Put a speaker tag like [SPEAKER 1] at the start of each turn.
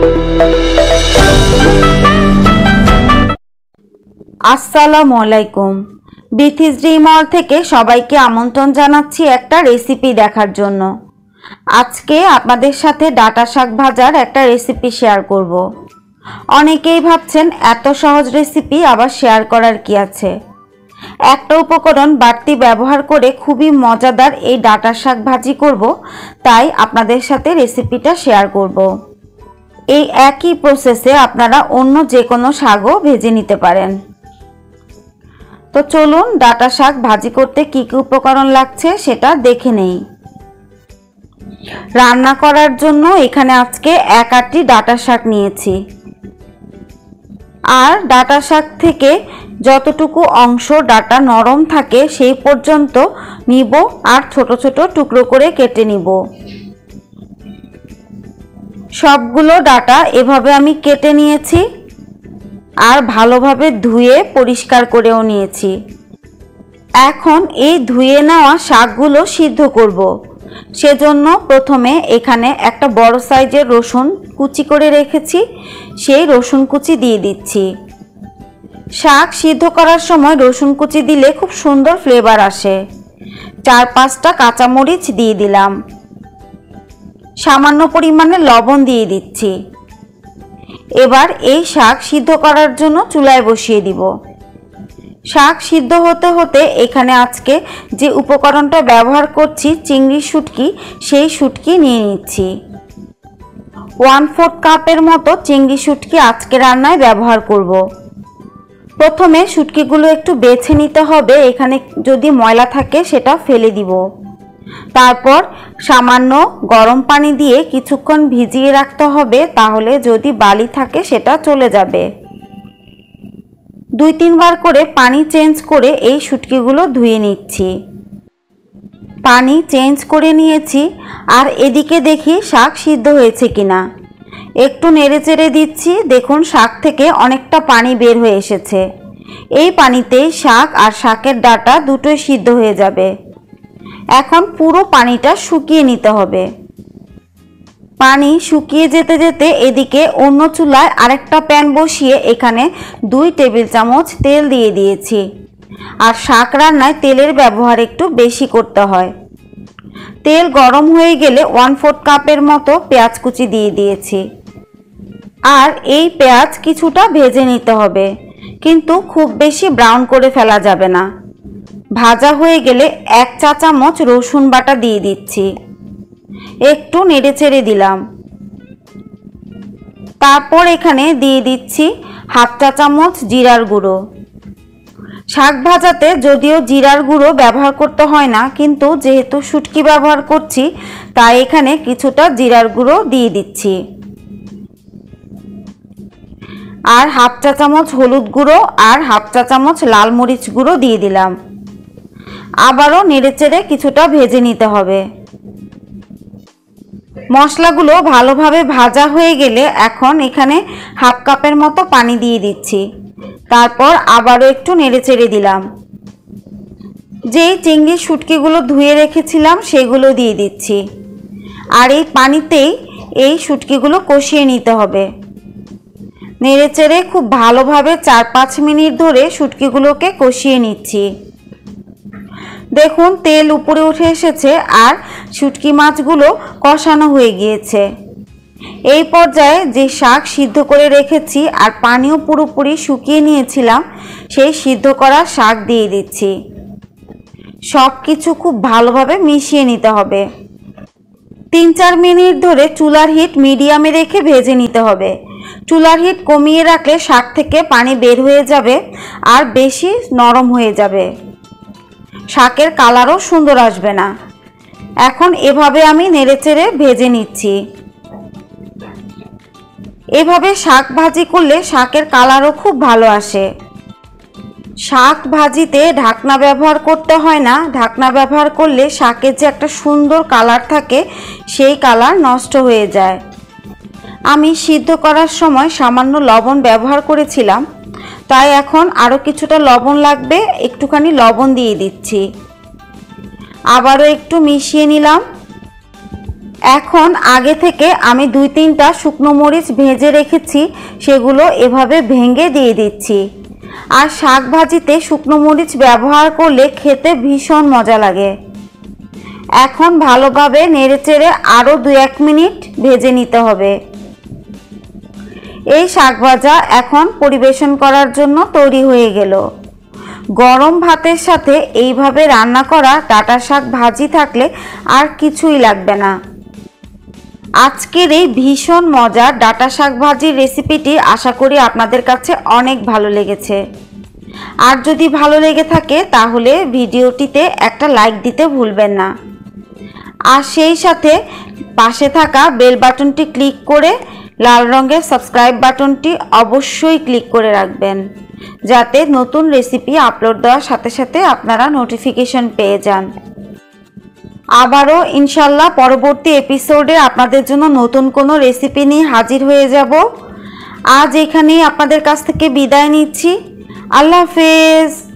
[SPEAKER 1] আসসালামু আলাইকুম। বিথিস মল থেকে সবাইকে আমন্ত্রণ জানাচ্ছি একটা রেসিপি দেখার জন্য। আজকে আপনাদের সাথে ডাটা শাক ভাজার একটা রেসিপি শেয়ার করব। অনেকেই ভাবছেন এত সহজ রেসিপি আবার শেয়ার করার কি আছে। একটা উপকরণ বাড়তি ব্যবহার করে খুবই মজাদার এই ডাটা শাক ভাজি করব, তাই আপনাদের সাথে রেসিপিটা শেয়ার করব। এই একই প্রসেসে আপনারা অন্য যে কোনো শাকও ভেজে নিতে পারেন। তো চলুন ডাটা শাক ভাজি করতে কি কি উপকরণ লাগছে সেটা দেখে নেই। রান্না করার জন্য এখানে আজকে 1 আঁটি ডাটা শাক নিয়েছি। আর ডাটা শাক থেকে যতটুকু অংশ ডাটা নরম থাকে সেই পর্যন্ত নিব আর ছোট ছোট টুকরো করে কেটে নিব। সবগুলো ডাটা এভাবে আমি কেটে নিয়েছি আর ভালোভাবে ধুয়ে পরিষ্কার করেও নিয়েছি। এখন এই ধুয়ে নেওয়া শাকগুলো সিদ্ধ করব। সেজন্য প্রথমে এখানে একটা বড় সাইজের রসুন কুচি করে রেখেছি, সেই রসুন কুচি দিয়ে দিচ্ছি। শাক সিদ্ধ করার সময় রসুন কুচি দিলে খুব সুন্দর ফ্লেভার আসে। 4-5টা কাঁচামরিচ দিয়ে দিলাম। সামান্য পরিমাণে লবণ দিয়ে দিচ্ছি। এবার এই শাক সিদ্ধ করার জন্য চুলায় বসিয়ে দিব। শাক সিদ্ধ হতে হতে এখানে আজকে যে উপকরণটা ব্যবহার করছি চিংড়ি শুটকি, সেই শুটকি নিয়ে নিচ্ছি। 1/4 কাপের মতো চিংড়ি শুটকি আজকে রান্নায় ব্যবহার করব। প্রথমে শুটকিগুলো একটু বেছে নিতে হবে, এখানে যদি ময়লা থাকে সেটা ফেলে দিব। তারপর সামান্য গরম পানি দিয়ে কিছুক্ষণ ভিজিয়ে রাখতে হবে, তাহলে যদি বালি থাকে সেটা চলে যাবে। 2-3 বার করে পানি চেঞ্জ করে এই শুটকিগুলো ধুয়ে নিচ্ছি। পানি চেঞ্জ করে নিয়েছি আর এদিকে দেখি শাক সিদ্ধ হয়েছে কিনা। একটু নেড়েচেড়ে দিচ্ছি, দেখুন শাক থেকে অনেকটা পানি বের হয়ে এসেছে। এই পানিতেই শাক আর শাকের ডাটা দুটোই সিদ্ধ হয়ে যাবে। এখন পুরো পানিটা শুকিয়ে নিতে হবে। পানি শুকিয়ে যেতে যেতে এদিকে অন্য চুলায় আরেকটা প্যান বসিয়ে এখানে 2 টেবিল চামচ তেল দিয়ে দিয়েছি। আর শাক রান্নায় তেলের ব্যবহার একটু বেশি করতে হয়। তেল গরম হয়ে গেলে 1/4 কাপের মতো পেঁয়াজ কুচি দিয়ে দিয়েছি। আর এই পেঁয়াজ কিছুটা ভেজে নিতে হবে, কিন্তু খুব বেশি ব্রাউন করে ফেলা যাবে না। ভাজা হয়ে গেলে 1 চা চামচ রসুন বাটা দিয়ে দিচ্ছি। একটু নেড়েচেড়ে দিলাম। তারপর এখানে দিয়ে দিচ্ছি 1/2 চা চামচ জিরার গুঁড়ো। শাক ভাজাতে যদিও জিরার গুঁড়ো ব্যবহার করতে হয় না, কিন্তু যেহেতু শুটকি ব্যবহার করছি তাই এখানে কিছুটা জিরার গুঁড়ো দিয়ে দিচ্ছি। আর 1/2 চা চামচ হলুদ গুঁড়ো আর 1/2 চা চামচ লাল মরিচ গুঁড়ো দিয়ে দিলাম। আবারও নেড়েচেড়ে কিছুটা ভেজে নিতে হবে। মশলাগুলো ভালোভাবে ভাজা হয়ে গেলে এখন এখানে 1/2 কাপের মতো পানি দিয়ে দিচ্ছি। তারপর আবারও একটু নেড়েচেড়ে দিলাম। যেই চিংড়ি শুটকিগুলো ধুয়ে রেখেছিলাম সেগুলো দিয়ে দিচ্ছি। আর এই পানিতেই এই শুটকিগুলো কষিয়ে নিতে হবে। নেড়েচেড়ে খুব ভালোভাবে 4-5 মিনিট ধরে শুটকিগুলোকে কষিয়ে নিচ্ছি। দেখুন তেল উপরে উঠে এসেছে আর শুটকি মাছগুলো কষানো হয়ে গিয়েছে। এই পর্যায়ে যে শাক সিদ্ধ করে রেখেছি আর পানিও পুরোপুরি শুকিয়ে নিয়েছিলাম, সেই সিদ্ধ করা শাক দিয়ে দিচ্ছি। সব কিছু খুব ভালোভাবে মিশিয়ে নিতে হবে। 3-4 মিনিট ধরে চুলার হিট মিডিয়ামে রেখে ভেজে নিতে হবে। চুলার হিট কমিয়ে রাখলে শাক থেকে পানি বের হয়ে যাবে আর বেশি নরম হয়ে যাবে। শাকের কালারও সুন্দর আসবে না। এখন এভাবে আমি নেড়েচেড়ে ভেজে নিচ্ছি। এভাবে শাক ভাজি করলে শাকের কালারও খুব ভালো আসে। শাক ভাজিতে ঢাকনা ব্যবহার করতে হয় না। ঢাকনা ব্যবহার করলে শাকের যে একটা সুন্দর কালার থাকে সেই কালার নষ্ট হয়ে যায়। আমি সিদ্ধ করার সময় সামান্য লবণ ব্যবহার করেছিলাম, তাই এখন আরও কিছুটা লবণ লাগবে, একটুখানি লবণ দিয়ে দিচ্ছি। আবারও একটু মিশিয়ে নিলাম। এখন আগে থেকে আমি 2-3টা শুকনো মরিচ ভেজে রেখেছি, সেগুলো এভাবে ভেঙে দিয়ে দিচ্ছি। আর শাক ভাজিতে শুকনো মরিচ ব্যবহার করলে খেতে ভীষণ মজা লাগে। এখন ভালোভাবে নেড়েচেড়ে আরও 2-1 মিনিট ভেজে নিতে হবে। এই শাক ভাজা এখন পরিবেশন করার জন্য তৈরি হয়ে গেল। গরম ভাতের সাথে এইভাবে রান্না করা ডাঁটা শাক ভাজি থাকলে আর কিছুই লাগবে না। আজকের এই ভীষণ মজার ডাঁটা শাক ভাজির রেসিপিটি আশা করি আপনাদের কাছে অনেক ভালো লেগেছে। আর যদি ভালো লেগে থাকে তাহলে ভিডিওটিতে একটা লাইক দিতে ভুলবেন না। আর সেই সাথে পাশে থাকা বেল বাটনটি ক্লিক করে লাল রঙের সাবস্ক্রাইব বাটনটি অবশ্যই ক্লিক করে রাখবেন, যাতে নতুন রেসিপি আপলোড দেওয়ার সাথে সাথে আপনারা নোটিফিকেশন পেয়ে যান। আবারও ইনশাল্লাহ পরবর্তী এপিসোডে আপনাদের জন্য নতুন কোনো রেসিপি নিয়ে হাজির হয়ে যাব। আজ এখানেই আপনাদের কাছ থেকে বিদায় নিচ্ছি। আল্লাহ হাফেজ।